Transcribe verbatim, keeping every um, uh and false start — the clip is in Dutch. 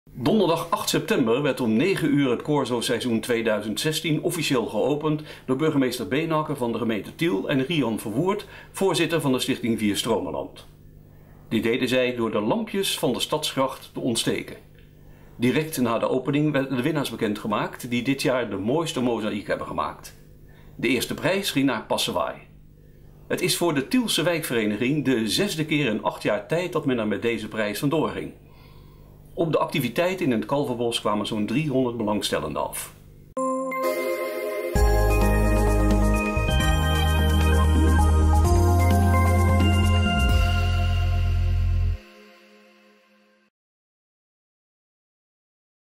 Donderdag acht september werd om negen uur het Corso-seizoen tweeduizend zestien officieel geopend door burgemeester Beenhakker van de gemeente Tiel en Rian Verwoerd, voorzitter van de stichting Vierstromenland. Dit deden zij door de lampjes van de Stadsgracht te ontsteken. Direct na de opening werden de winnaars bekendgemaakt die dit jaar de mooiste mozaïek hebben gemaakt. De eerste prijs ging naar Passewaaij. Het is voor de Tielse wijkvereniging de zesde keer in acht jaar tijd dat men er met deze prijs vandoor ging. Op de activiteit in het Kalverbos kwamen zo'n driehonderd belangstellenden af.